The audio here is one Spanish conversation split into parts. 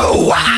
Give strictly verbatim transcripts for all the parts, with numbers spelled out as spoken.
Oh, ah.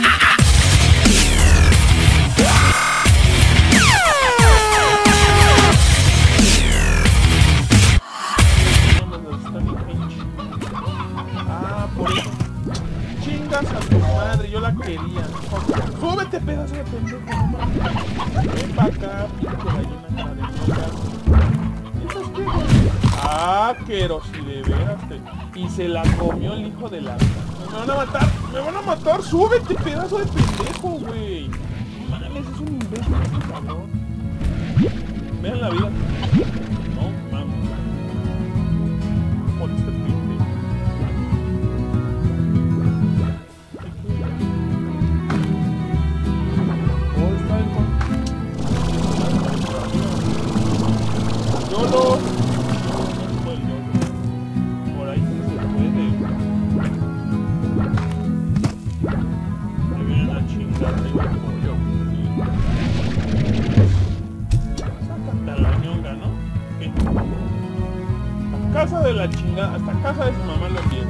Ah, por eso. Chingas a tu madre, yo la quería. Súbete, pedazo de pendejo. Ven pa' acá, pinche gallina cara de mierda. ¿Eso es qué, güey? Ah, pero si de veras te... Y se la comió el hijo de la... Me van a matar, me van a matar. Súbete, pedazo de pendejo, güey. Mames, es un imbécil este cabrón. Vean la vida. No, mames. Por este pendejo. Yolo. Por ahí no se puede. Me vienen a chingar de pollo. Sácate a la ñonga, ¿no? ¿Qué? A casa de la chingada, hasta casa de su mamá lo quiere.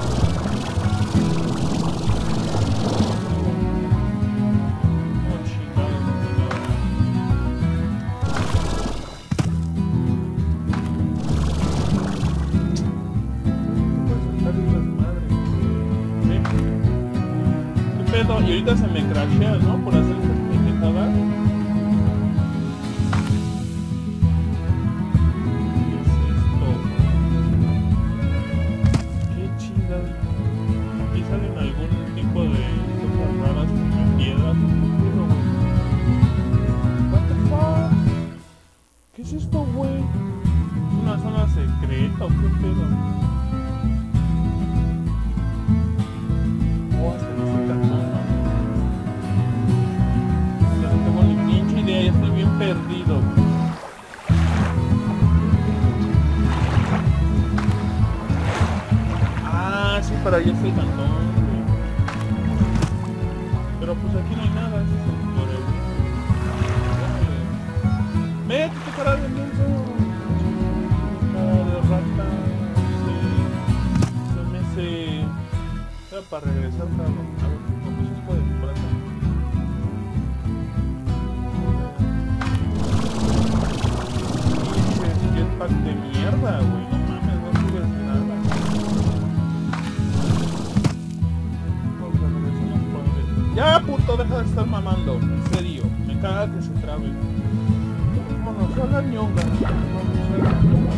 Y ahorita se me crashea, ¿no? Por hacer esas pendejadas. ¿Qué es esto? Qué chingada. Aquí salen algún tipo de cosas raras, como piedras. What the fuck? ¿Qué es esto, güey? ¿Es una zona secreta o qué pedo? Oh, hasta que se cantó. Ya estoy bien perdido. Ah, sí, para allá está el cantón. Pero pues aquí no hay nada. Ese es el florero. Métete, cara de menso. Cara de rata. Se me hace... Era para regresar, cabrón. A ver, ¿cómo se puede por acá? Pack de mierda, güey, no mames, no subes nada. Ya, puto, deja de estar mamando, en serio, me caga que se trabe. Vámonos a la ñonga, vamos a la ñonga.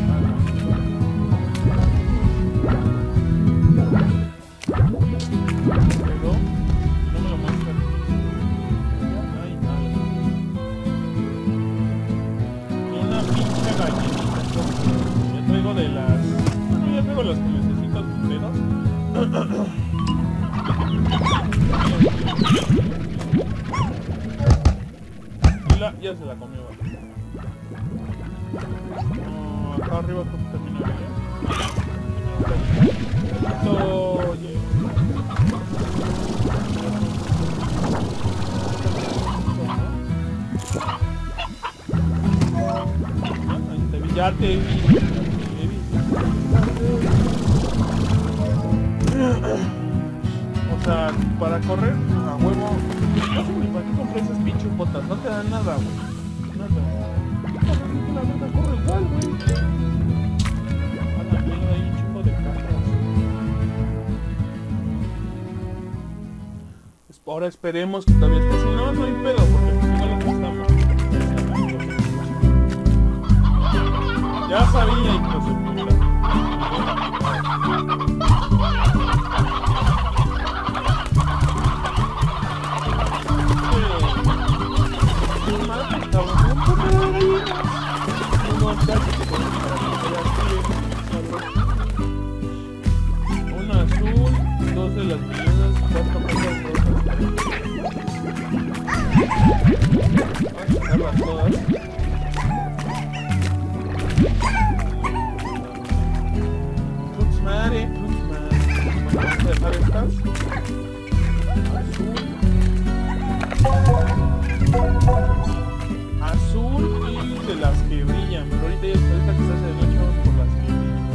Pero, no me lo muestran. Ay, ay. Y una pinche gallina. Ya traigo de las... Bueno, ya traigo las que necesito tus pedos. Y la... ya se la comió. No, acá arriba creo que también había. Oye. Ya te vi, te vi. O sea, para correr a huevo, no sé ni para qué compré esas pinches botas, no te dan nada, güey. Nada. La verdad corre igual, güey. A la mierda hay un chingo de cajas. Ahora esperemos que todavía esté. Si no, no hay pedo, porque igual aquí estamos. Ya sabía, hijo de puta. Una azul, dos de las piedras, cuatro cosas rojas. Vamos a sacarlas todas. Madre, pues madre. Vamos a dejar estas. Azul. Azul y de las que brillan. Pero ahorita ya ahorita que se hace de noche vamos por las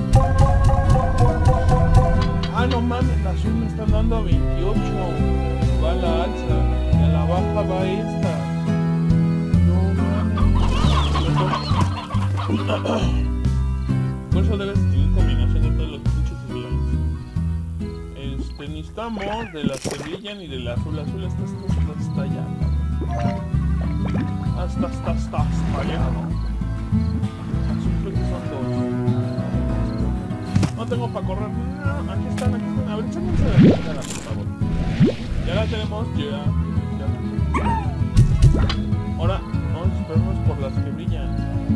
que brillan. Ah, no mames, el azul me están dando veintiocho. vamos de las que brillan y del azul. Azul está hasta, hasta, hasta allá. Hasta, hasta, hasta, hasta allá, ¿no? Azul creo que son dos. No tengo para correr. No, aquí están, aquí están. A ver, échense la chingada, por favor. Ya la tenemos, ya. ya. Ahora, vamos a esperarnos por las que brillan.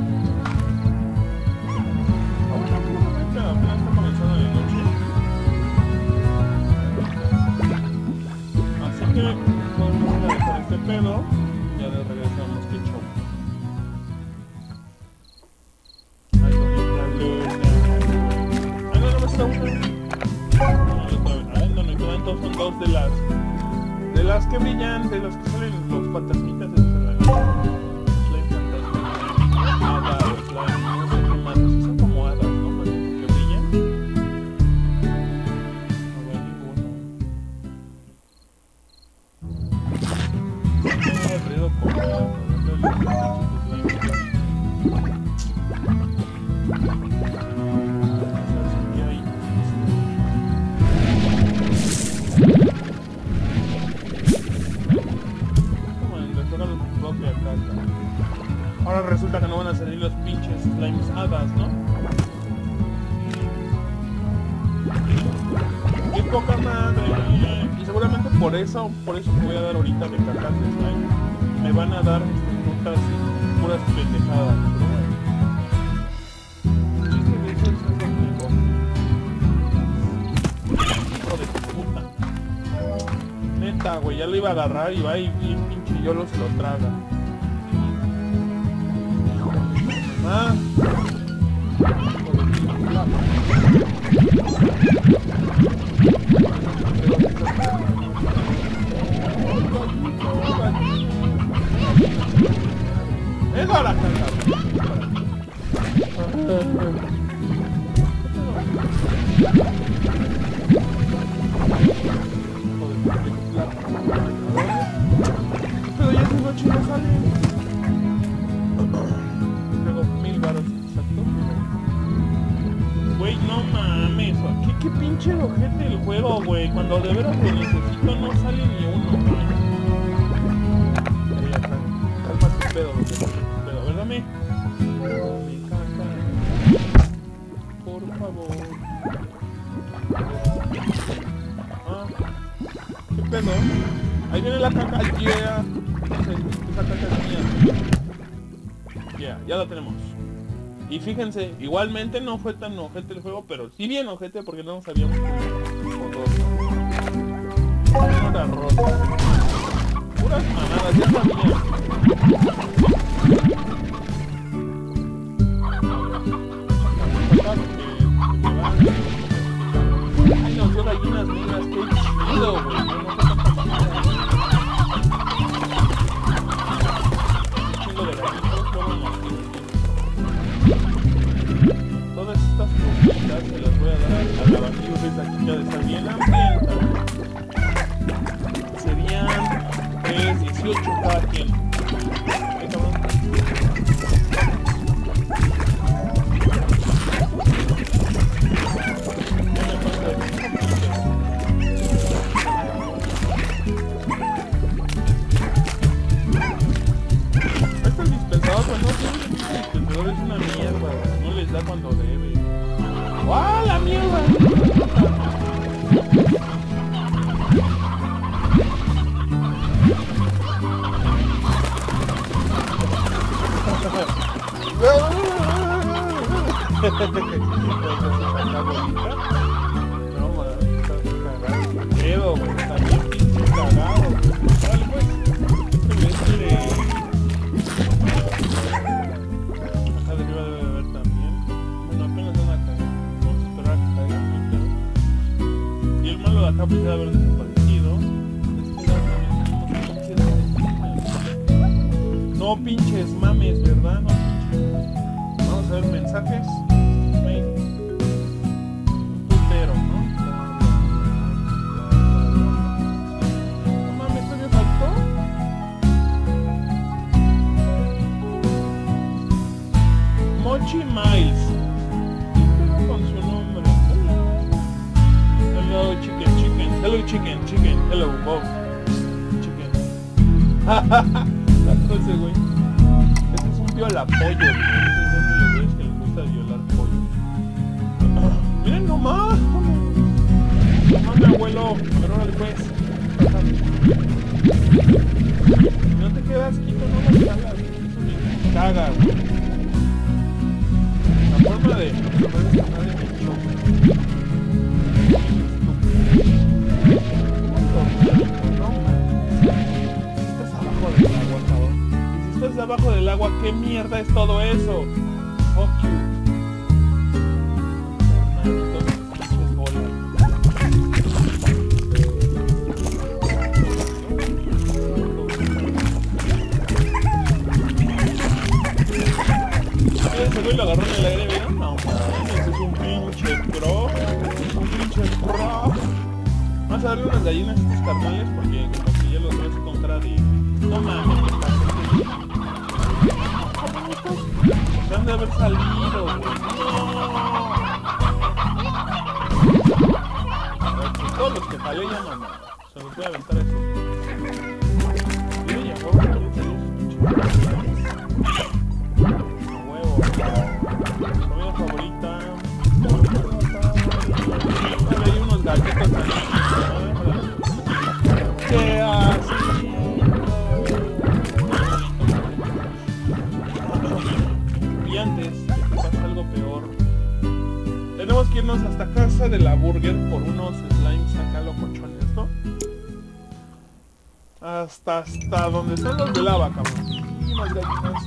Apenas está comenzando la noche. Así que vamos a dejar este pedo. Ya le regresamos, que show. Ahí donde está luna. Ah, no, no me está una. Ahí donde quedan todos son dos de las de las que brillan, de los que salen los fantasmitas de la slime fantasma. Hadas, slime, no sé qué más. Son como hadas, ¿no? Que brillan. No veo ninguno. Tengo aburrido con los ahora resulta que no van a salir los pinches slimes hadas, ¿no? ¡Qué poca madre! Y seguramente por eso, por eso que voy a dar ahorita de cacas de slime, me van a dar este, putas, puras pendejadas, pero bueno. El chiste de eso es conmigo. Hijo de puta. Neta, güey, ya lo iba a agarrar y va y bien pinche yolo se lo traga. Ah. Es hora, pero ya esa noche no sale. Güey, no mames, ¿qué, qué pinche ojete el juego, güey? Cuando de veras lo necesito no sale ni uno, güey. Ya, calma tu pedo, güey. Pero, a ver, dame. Mi caca. Por favor. Ah, ¿qué pedo? Ahí viene la caca, yeah. Esa caca es mía. Ya, yeah, ya la tenemos. Y fíjense, igualmente no fue tan ojete el juego, pero sí bien ojete porque no sabíamos cómo era roto. Puras mamadas, ya sabía. Ay, nos dio gallinas negras, qué chido, güey. No fue tanta mamada. Chingo de gallinas, fueron los todas estas cositas se las voy a dar a la vacío de esta chica de estar bien hambrienta. Serían tres, dieciocho cada quien. ¿Qué cabrón? Este dispensador, pues no tiene dispensador, es una mierda. No les da cuando debe. ¡Ah, la mierda! No, man, está cagado. Pedo, güey, está bien pinche cagado. Dale, pues. Este le... Acá de arriba debe haber también. Bueno, apenas van a caer. Vamos a esperar a que caiga primero. Y el malo de acá pues debe haber desaparecido. Este lado también tenemos. No pinches mames, ¿verdad? No pinches. Vamos a ver mensajes. Mail. Un putero, ¿no? No mames, ¿esto me faltó? Mochi Miles. ¿Qué con su nombre? Hello chicken chicken. Hello chicken. chicken. Hello, Bob. Chicken. Tanto ese güey. Este es un violapollo, güey. Este es uno de los güeyes que les gusta violar pollo. Miren nomás. Nomás mi abuelo. Pero órale pues. No te quedas quieto, no las cagas. Eso me caga, güey. La forma de resolver esta madre me choca. Estás abajo del agua, cabrón. Y si estás abajo del agua, ¿qué mierda es todo eso? Fuck you. Ese güey lo agarró en el aire, ¿vieron? No mames, es un pinche pro. Un pinche pro. Vamos a darle unas gallinas a estos carnales porque como que ya los veo con cara de... No mames, se han de haber salido, güey. No. Todos los que jalé ya no, no. Se los voy a aventar a estos. Miren, ya huevo, también salió esos pinches. Comida favorita. Hay unos galletas ahí. ¿Qué hace? Y antes de que pase algo peor, tenemos que irnos hasta casa de la Burger por unos slimes acá locochones, ¿no? Hasta, hasta donde están los de lava, cabrón. Y unas galletas.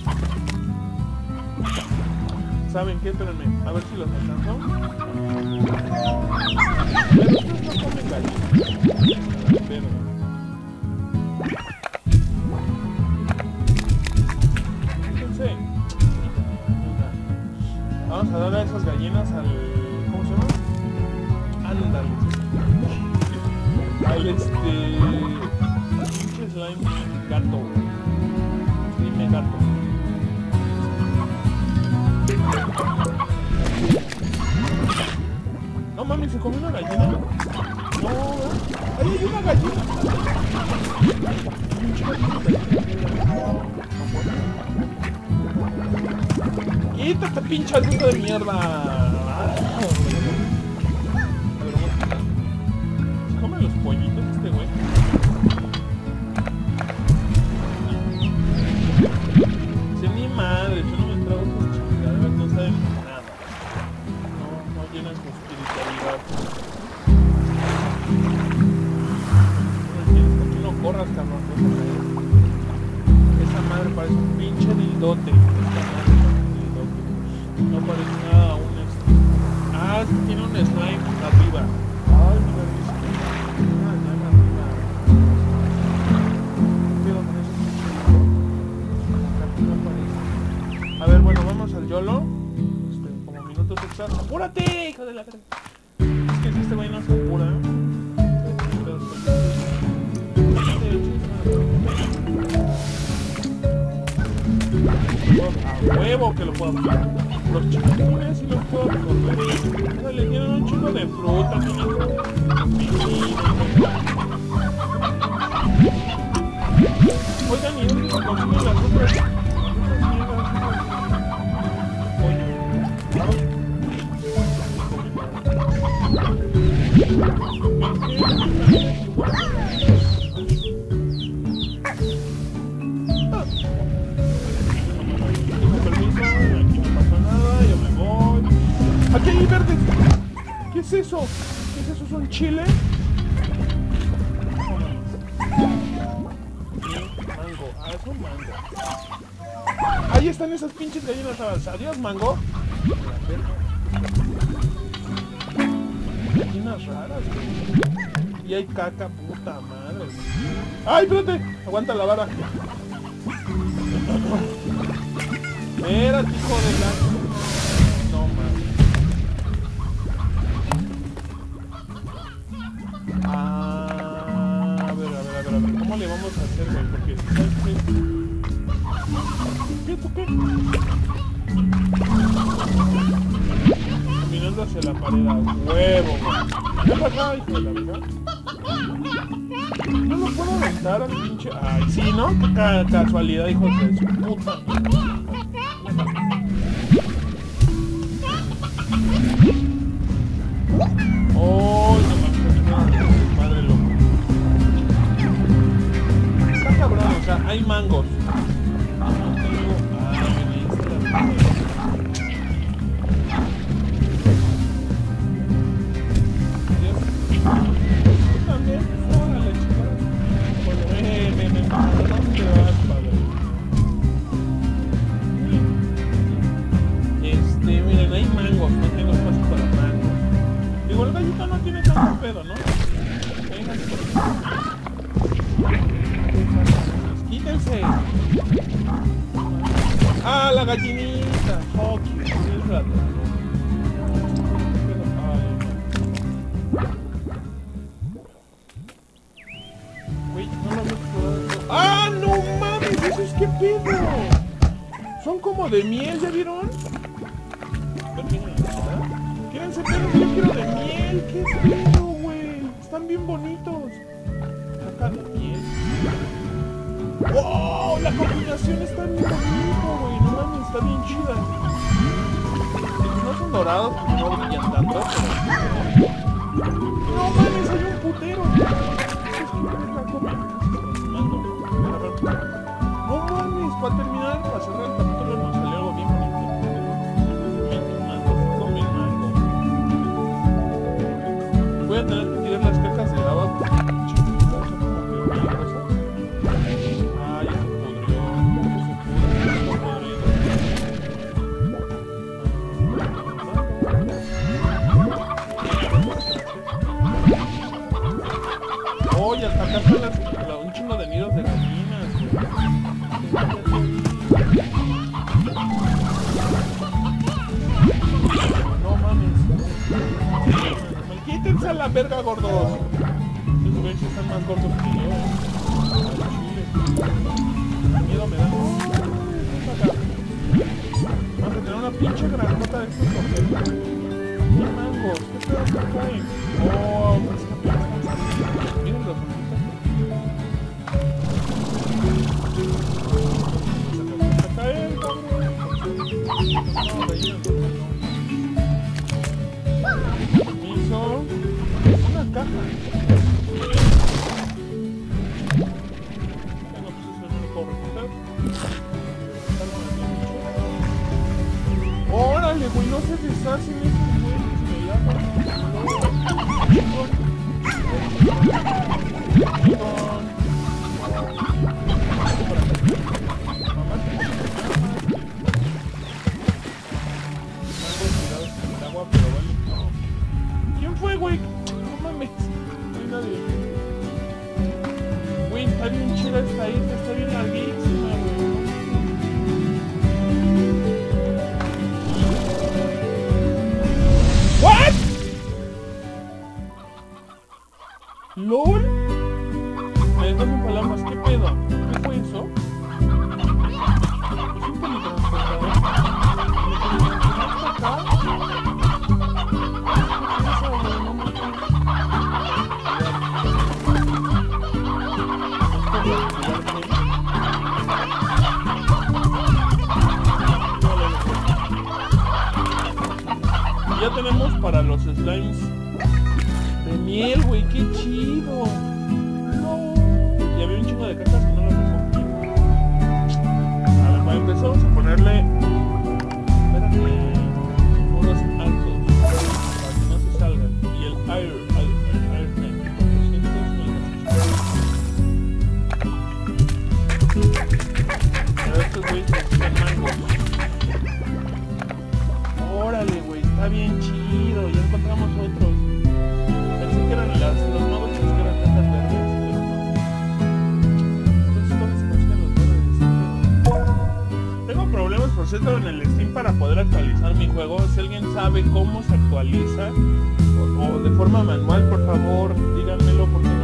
¿Saben qué? Espérenme, a ver si los alcanzo. Pero estos no comen gallinas. Pero... Fíjense. Vamos a darle a esas gallinas al... ¿Cómo se llama? Ándale. Al este... Pinche slime gato. Slime gato. No mami, ¿se comió una gallina? No, ahí hay una gallina. Quítate, pinche adulto de mierda. ¿Se comen los pollitos este güey? Dice, ni madre, yo no me trago con chingaderas, no saben nada. No, no llenan su espiritualidad. Aquí no corras, cabrón. Esa madre parece un pinche dildote. Esta madre parece un dildote. No parece nada a un este. Ah, es que tiene un slime arriba. Ay, mira, dice. Una llama arriba. ¿Qué pedo con esos pinches? Aquí no aparece. A ver, bueno, vamos al YOLO. Este, como minutos extras. ¡Apúrate, hijo de la verga! Es que si este güey no se apura. A huevo que lo puedo absorber. Los chiquitones sí los puedo absorber. O sea, le tienen un chico de fruta. Oigan, ¿y dónde se consiguen las otras? ¡Aquí hay verdes! ¿Qué es eso? ¿Qué es eso? ¿Es un chile? Mango. Ah, es un mango. Ahí están esas pinches gallinas avanzadas. Adiós, mango. Gallinas raras, güey. Y hay caca, puta madre. ¡Ay, espérate! Aguanta la vara. Espérate, hijo de la... No, mames. Ah, a ver, a ver, a ver, a ver. ¿Cómo le vamos a hacer, güey? Porque... ¿Qué? ¿Tú qué? Caminando hacia la pared a huevo, güey. ¿Qué pasa, hijo de la verga? No lo puedo aventar al pinche... Ay, sí, ¿no? Qué ca casualidad, hijos de su puta. Oh, no mames, madre loco. Está cabrón, o sea, hay mangos. ¡Ah, la gallinita! ¡Oh, qué rato! Güey, no lo veo explorado. ¡Ah, no mames! ¿Eso es qué pedo? Son como de miel, ¿ya vieron? ¿Quieren ser pedos? Yo quiero de miel. ¿Qué pedo, güey? Están bien bonitos. Caca de miel. ¡Wow! La combinación está bien bonita, güey. No mames, está bien chida. No son dorados, no brillan tanto, pero... ¡No mames, hay un putero! ¡No mames! Para terminar, para cerrar el capítulo nos salió algo bien bonito. Mango, come mango. Voy a tener que tirar las cacas de lava porque oye, hasta acá están las, la, un chingo de nidos de gallinas, güey. No mames. Quítense a la verga, gordos. Esos güeyes están más gordos que yo. Chile. Miedo me da. Vamos a tener una pinche granota de estos objetos. ¿Qué mangos? ¿Qué pedos que caen? Oh, pues esta pinche. Miren los ojitos. Se a caer, cabrón. No, rellenan. Permiso. Una caja. Bueno, pues eso no lo puedo recoger. Órale, güey, no se deshacen estos güeyes. Me llaman. ¿Quién fue, güey? No mames. No hay nadie. Güey, está bien chida esta isla, está bien larguísima, güey. ¿What? ¿LOL? Me dejas sin palabras, ¿qué pedo? ¿Qué fue eso? Es un teletransportador. Ya tenemos para los slimes de miel, güey, qué chido. No. Y había un chingo de cacas que no las recogí. A ver, para empezar vamos a ponerle, espérate, unos altos para que no se salgan. Y el air, air, air, air tank, cuatrocientos. Pero estos güeyes necesitan mangos. Órale, güey, está bien chido, ya encontramos otros. Pensé que eran las, los nuevos que eran cajas verdes, pero no. Entonces, ¿dónde se consiguen los verdes? Tengo problemas, por cierto, en el Steam para poder actualizar mi juego. Si alguien sabe cómo se actualiza, o, o de forma manual, por favor, díganmelo, porque